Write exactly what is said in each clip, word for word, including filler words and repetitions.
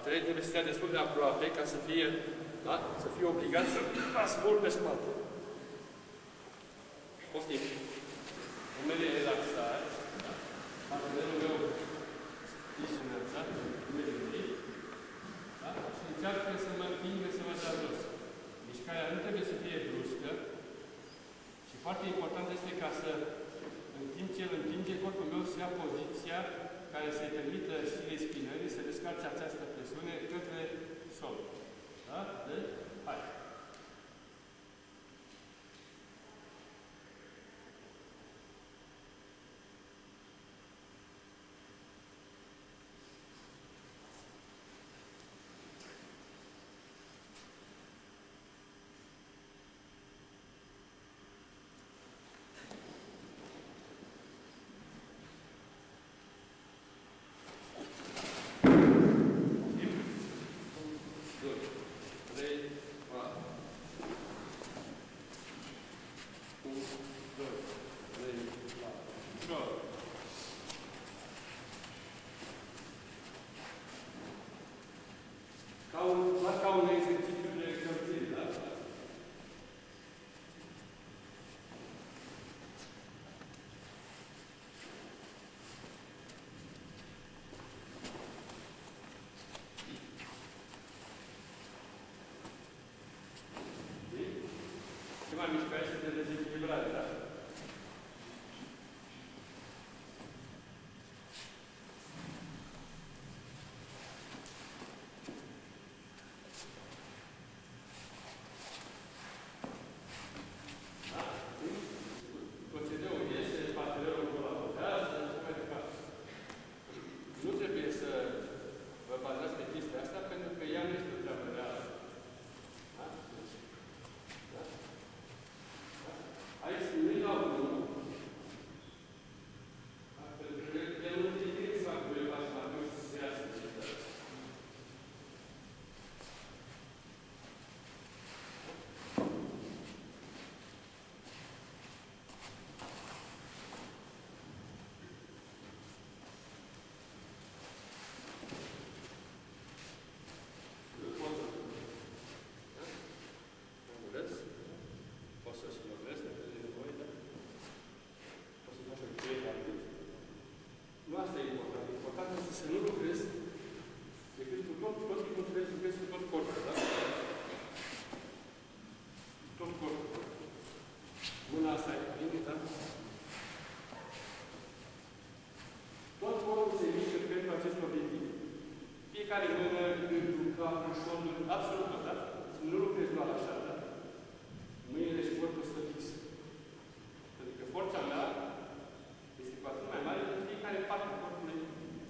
trei trebuie să stea destul de aproape ca să fie, da? Să fie obligat să las mult pe spate. Poftim. Umele relaxați. Da? Partenerul meu discilinat. Umele mici. Da? Și încearcă să mă împingă să mă dea jos. Mișcarea nu trebuie să fie bruscă. Și foarte important este ca să, în timp ce el împinge, corpul meu să ia poziția care să-i permită știrii spinării să descarce această presiune către sol. Da? Deci, hai! Ca un, ca un exercițiu de călțire, da? Prima mișcare este de dezechilibrare, da? Să nu lucrezi decât cu tot, tot timpul trebuie să lucrezi cu tot corpul, da? Tot corpul. Mâna asta e bine, da? Tot corpul se mișcă pentru acest obiectiv. Fiecare mână, gândul, capul, șoldul, absolut tot, da? Să nu lucrezi doar așa, da? Mâinile și corpul stă fix. Pentru că forța mea este cu atât mai mare decât fiecare parte a corpului.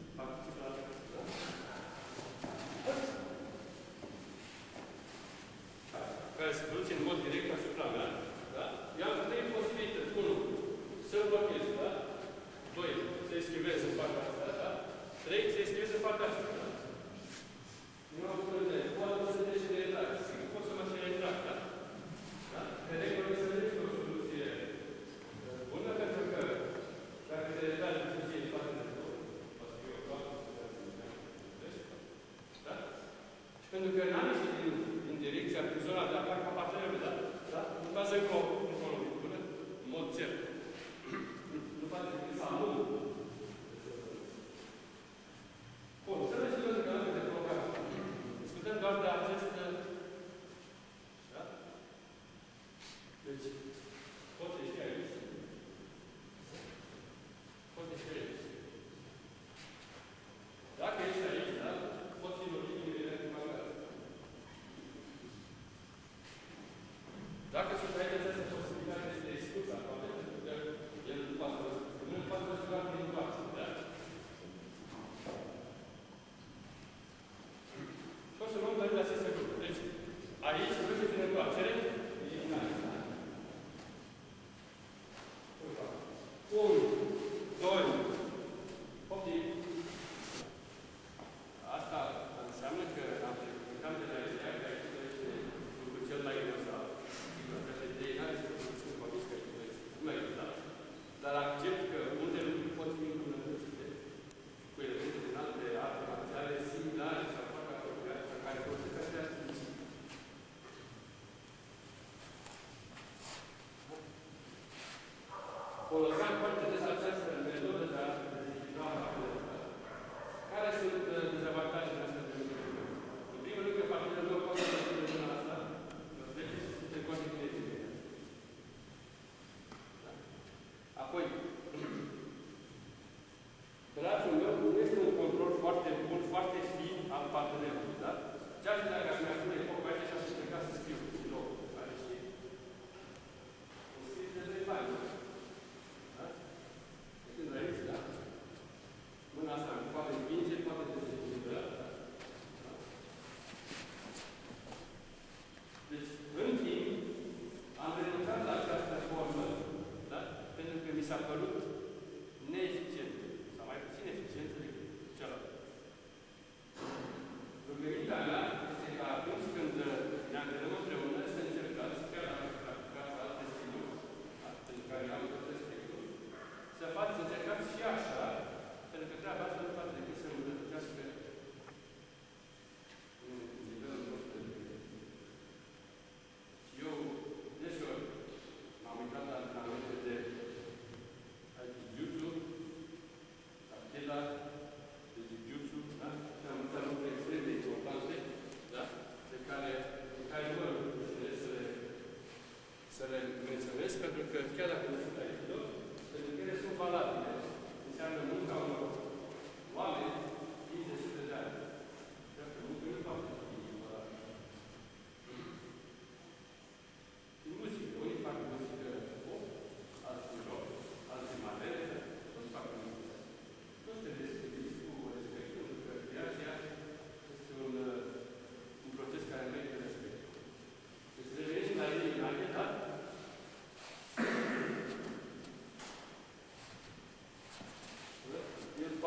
Care se produce în mod direct asupra mea, da? I-am trei posibilități. unu. Să-l blochez, da? doi. Să eschivez în partea asta, da? trei. Să eschivez în partea asta, da? Nu am spune de aia. Poate să te și de retrag. Sigur, pot să mă și retrag, da? Da? Pe regulă să vedeți că o soluție bună, pentru că dacă te retragi în funcție de partea de două, poate fi o toată, da? Și pentru că n-am ieșit din, din direcția, prin zona de atac a partenerului, da? Da? Nu față încolo, încolo, până, în mod cert. Nu face decât să amân. Bun, să vedem că nu de program.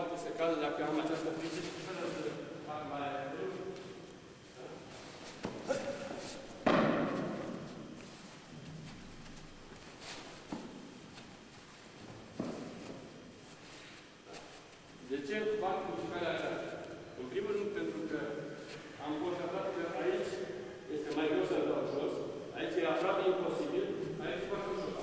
poate să cadă dacă am această priză și fără să fac mai rău. De ce fac mișcarea aceasta? În primul rând pentru că am constatat că aici este mai greu să-l dau jos, aici e aproape imposibil, aici fac ușor.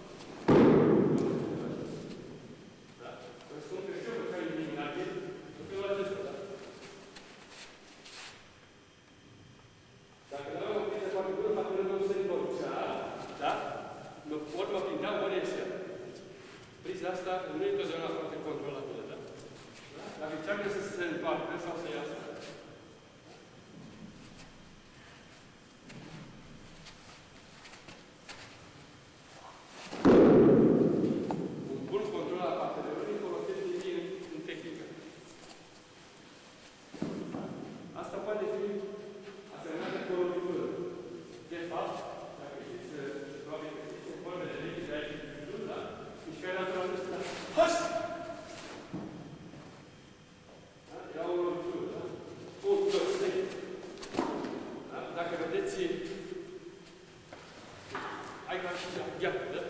Da? Vă spun că și eu făceam eliminație în felul acesta. Dacă nu am o priză foarte bună, fac până nu se întorcea, da? Ori mă prindea, ori ieșea. Priza asta nu e întotdeauna foarte controlabilă, da? Dacă încearcă să se întoarcă sau să iasă. Un bun control al partenerului folosește bine în tehnică. Asta poate fi asemănată cu o lovitură. De fapt, dacă știți, probabil că știți, în formele de legi de aici, da? Mișcarea naturală este da. Haș! Era o lovitură, da? O lovitură. Da? Dacă vedeți, ai ca și gheapă, da?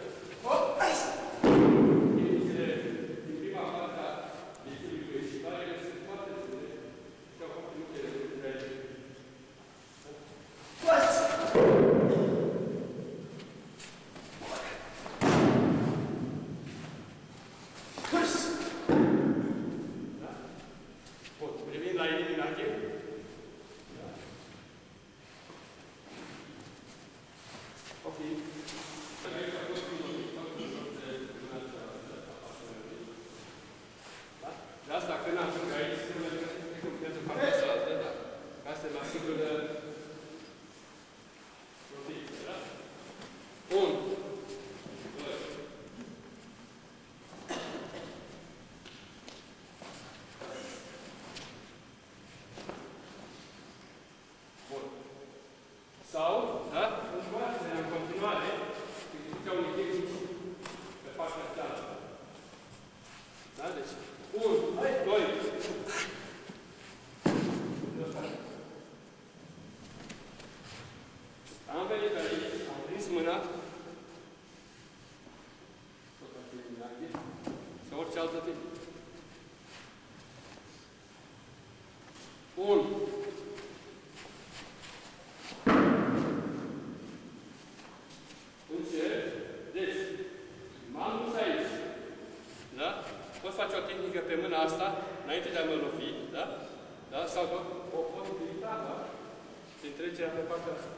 Inițiile din prima parte a destilului ieșitoare sunt foarte bune și au foarte multe lucruri aici. Da? Bun, revin la eliminație. Ok. De asta, când ajung aici, se merg pentru partea cealaltă, da? Ca să mă asigură protecție, da? Unu. Doi. Bun. Sau, da? În continuare, execuția unei tehnici pe partea cealaltă. Da? Deci, unu, doi. Am venit aici, am prins mâna, tot așa eliminație, sau orice altă tehnică. unu. Încet. Deci, m-am dus aici. Da? Pot face o tehnică pe mâna asta, înainte de a mă lovi, da? Da? Sau o pot utiliza, da? Prin trecerea pe partea asta.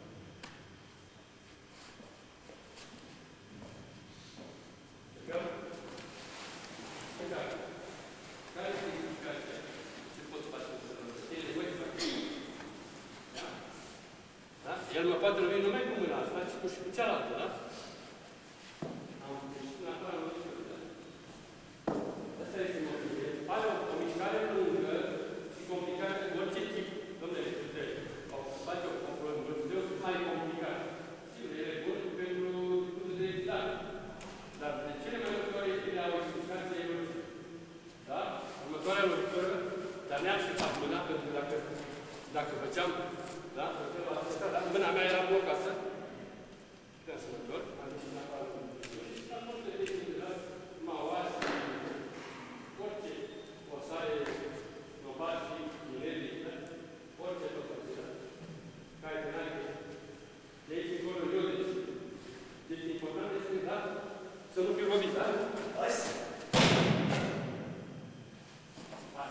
Care este explicația? Ce pot face cu mâna? Da? Da? El mă poate lovi numai cu mâna asta, ci cu și cu cealaltă, da? Am ieșit în afară, nu știu, da? Asta este motivul. Are o, o mișcare lungă și complicată cu orice tip. Dom'le, puteți, face o problemă, sunt mai complicat. Sigur, el e bun pentru tipul de dezidare. Dar de cele mai multe ori ele au o explicație evoluție. Da? Următoarea lovitură, dar ne-am așteptat mâna, pentru că dacă, dacă făceam, da? Da? Mâna mea era blocată. Puteam să mă întorc. Am ieșit în afară. Și am multe tehnici, da? Mauași, orice, osare, nobași, inedii, da? Orice tot așa. Care de n-ai de aici încolo eu, deci. Deci important este, da? Să nu fiu lovit, da? Hai! Hai!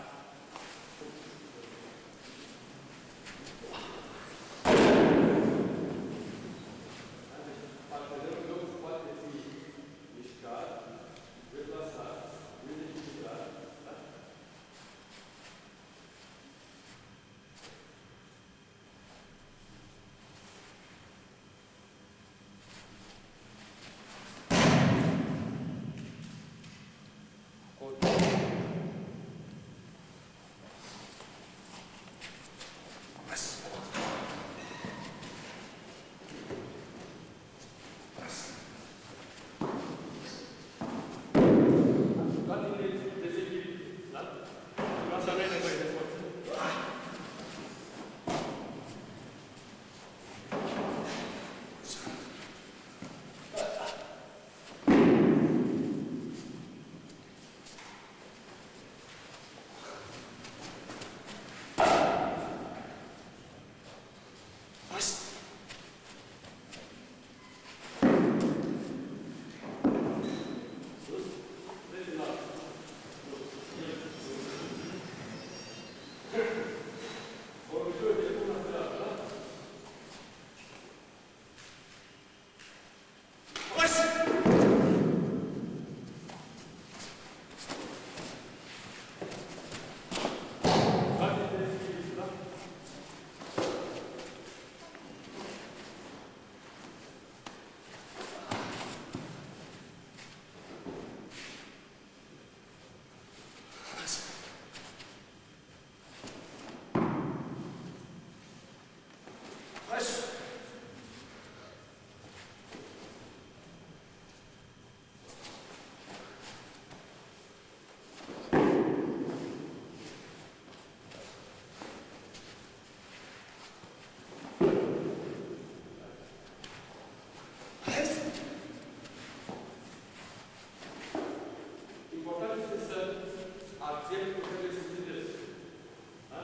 acceptul trebuie să citesc. Da?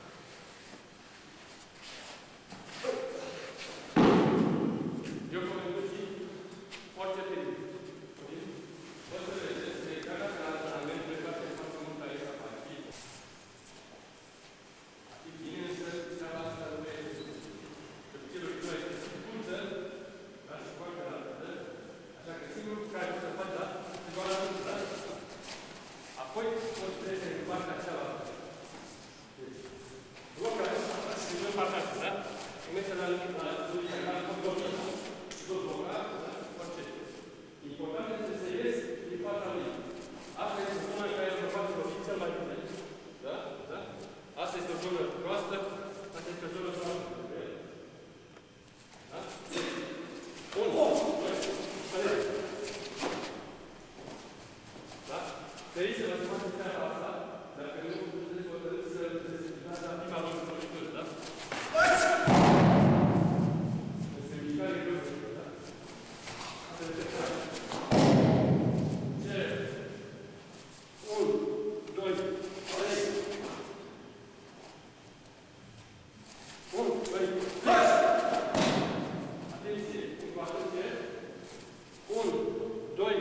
Eu comentez și foarte bine. O să vedeți, de care la antrenament plecați foarte mult aici la partid. Ar fi bine, însă, treaba asta nu e celor care se scurtă, da, și foarte rapidă. Așa că singurul care o să faci, da, și doar la rând, da? Apoi, o să trece în partea cealaltă. Deci, bloca asta, și în partea asta, da? Comeți la lumea, la bloca, și tot bloca, da? Foarte. Important este să ies din partea lui. Asta este zona care vă face roșii cel mai bine. Da? Da? Asta este o zonă proastă, asta este o zonă proastă. Da? Bun. Da? Feriți să vă faceți treaba asta, dacă nu puteți hotărâți să deschidați la prima lor lovitură, da? Este mișcare greu, da? Asta este treaba. Ce? unu, doi, trei. unu, doi, trei. Atenție, cu atenție. unu, doi.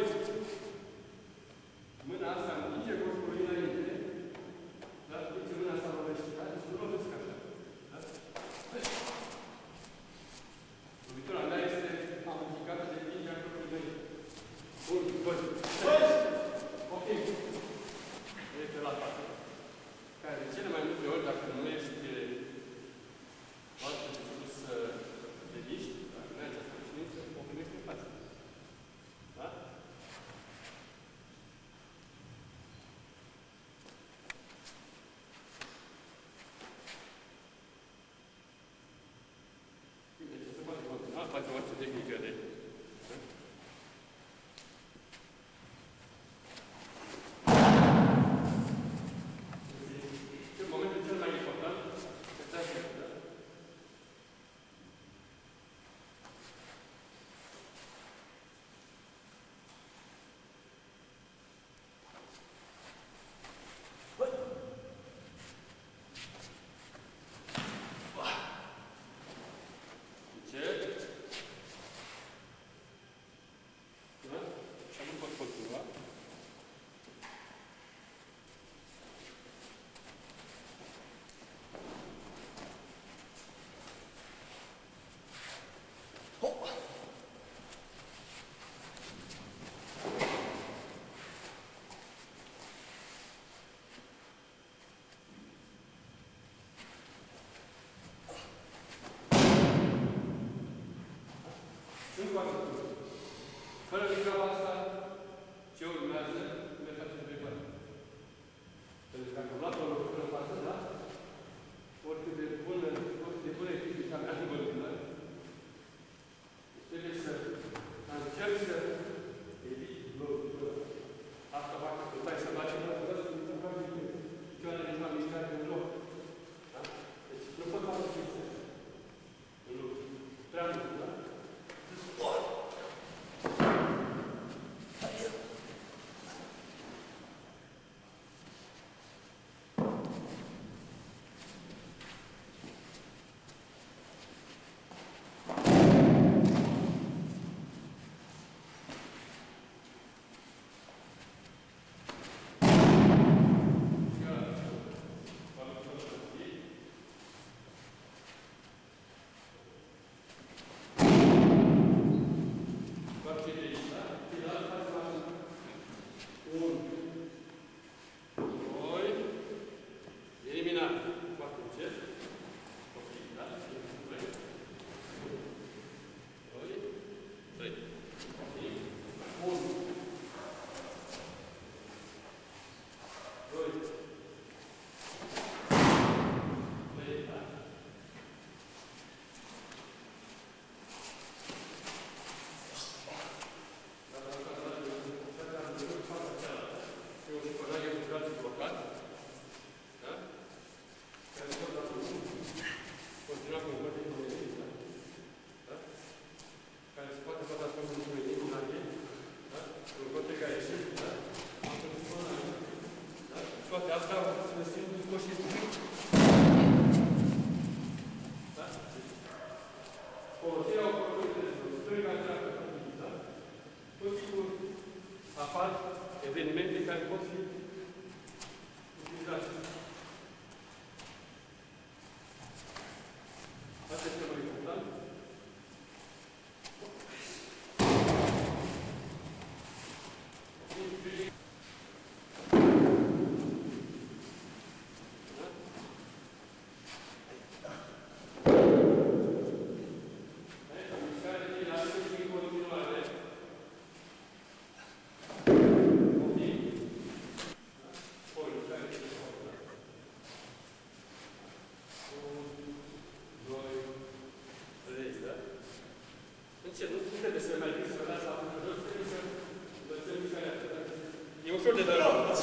Mâna asta împinge corpul înainte. Da? Duce mâna asta lovește. Da? Deci nu lovesc așa. Da? Lovitura mea este amplificată de împingerea corpului înainte. unu, doi, trei. Ok. Este la toată. Care de cele mai multe ori, dacă nu ești foarte sus de liști, dacă nu ai această știință, o primești în față. Da? Deci se poate continua, face orice tehnică de... În momentul cel mai important, este așa, da? Încet. Da? Și acum pot continua. Încă o dată. Fără treaba asta, ce urmează, ne facem întrebări. Pentru că am luat o lovitură în față, da? Oricât de bună, oricât de bună e fizica mea în văzână, trebuie să încerc să evit lovitură. Asta fac că stai să faci în față, să nu fac nimic. Picioarele nici m-am mișcat în loc. Da? Deci nu pot face chestia asta. În loc. Prea mult, da? toate astea au să se ducă și da? Folosirea oportunităților, stânga, dreapta, da? Tot timpul apar evenimente care pot fi utilizate. Asta este mai important. E ușor de dat.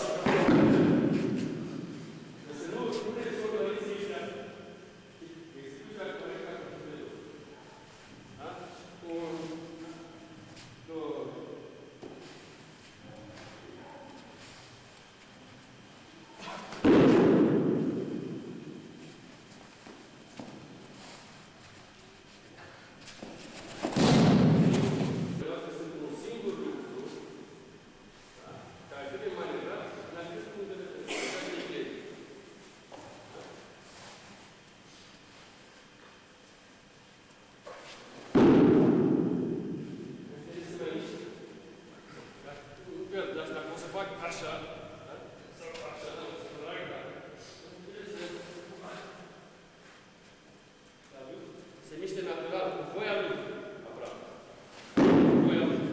Să nu, nu ne rezolvăriți aici execuția corectă a procedurii. Da? Un, două. Așa, da? Sau așa, da? Sau drag, da? Se miște natural, cu voia lui, aproape. Cu voia lui.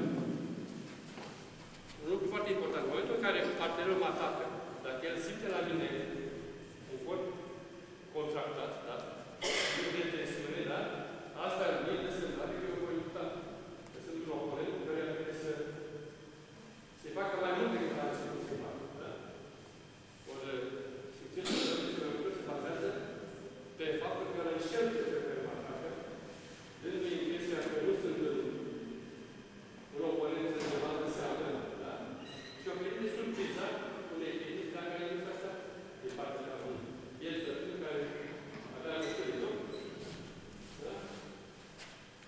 Un lucru foarte important. În momentul în care partenerul mă atacă, dacă el simte la mine un corp contractat, da? Nu de tensiune, da? Asta nu e descântare, că eu voi lupta. Că sunt un oponent cu care trebuie să se facă mai mult decât care se nu se facă. Da? Ori succesul serviciilor lucruri se bazează pe faptul că îl înșel pe cel care mă atacă, dându-i impresia că nu sunt în oponență de altă seamă, da? Și oferind de surpriza unei echipii la care nu s-a stat de partea de la mână. El, în care avea nevoie de loc, da?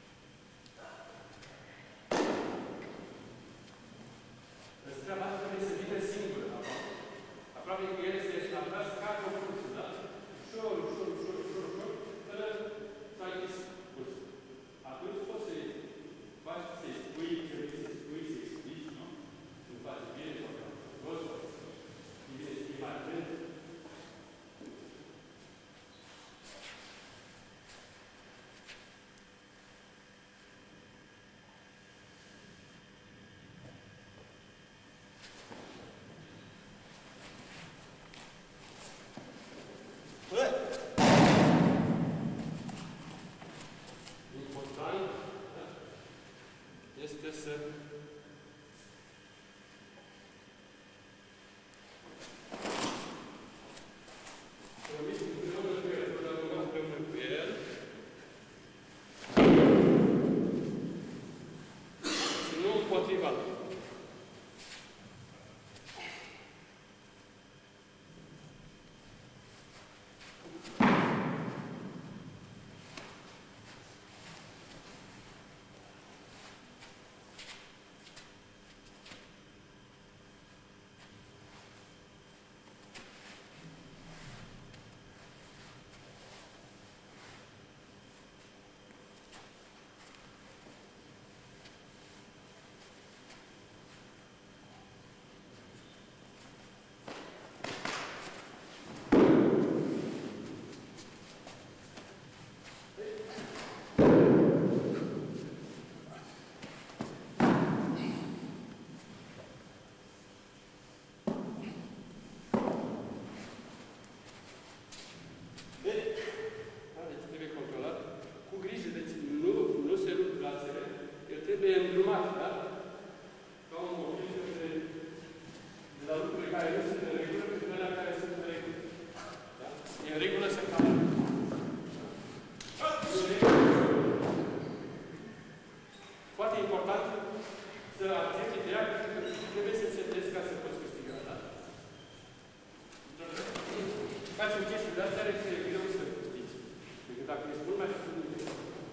facem chestii de astea, este greu să știți. Decât dacă ești mult mai puțin de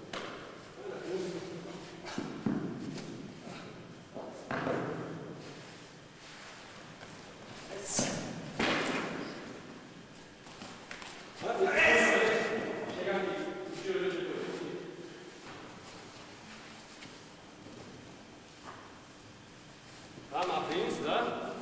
am aprins, da?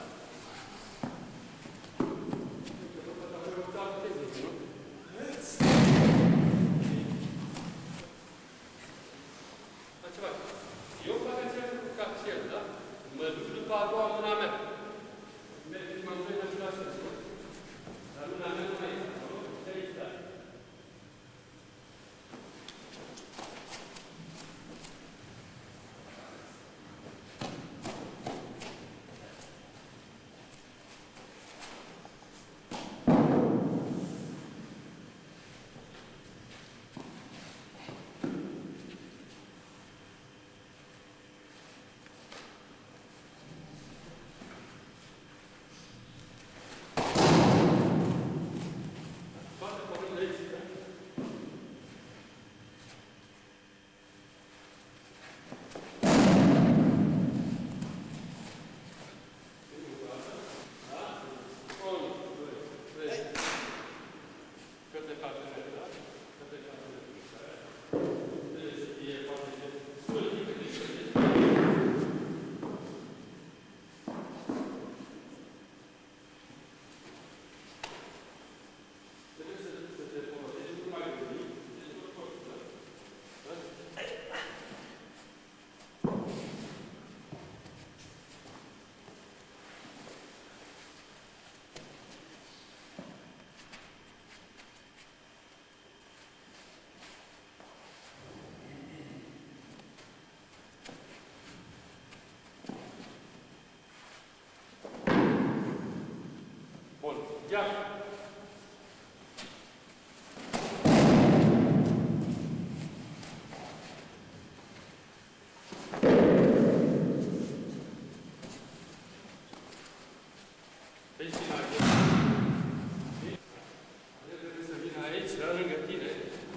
Eu fac același lucru ca și el, da? Mă duc după a doua mâna mea. Mergeți mă duc în același sens. Dar mâna mea nu mai este acolo, de aici, da? Bun. Ia! Deci, trebuie să vină aici, la lângă tine.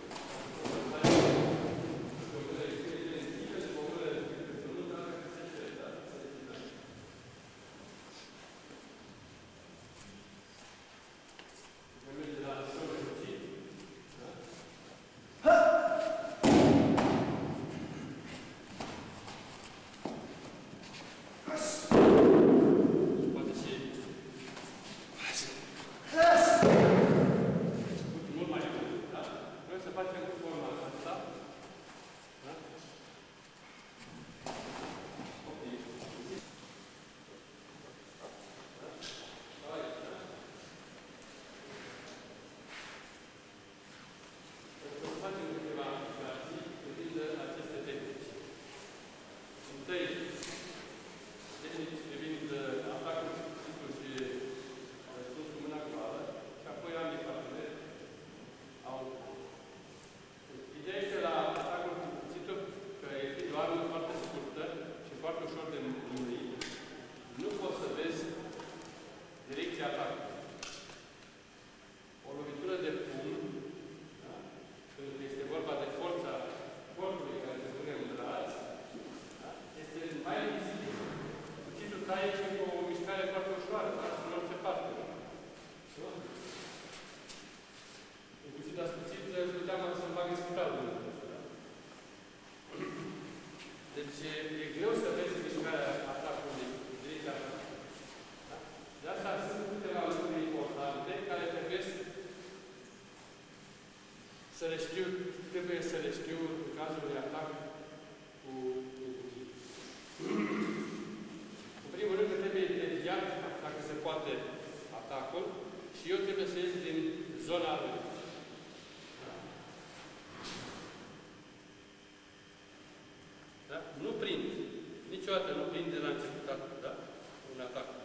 Deci e greu să vezi mișcarea atacului direcția ta. Da? De asta sunt câteva lucruri importante care trebuie să le știu, trebuie să le știu în cazul unui atac cu cuțit. În primul rând, trebuie deviat, dacă se poate, atacul și eu trebuie să ies din zona lui. Da? Nu prind. Niciodată nu prind de la început, da? Un atac.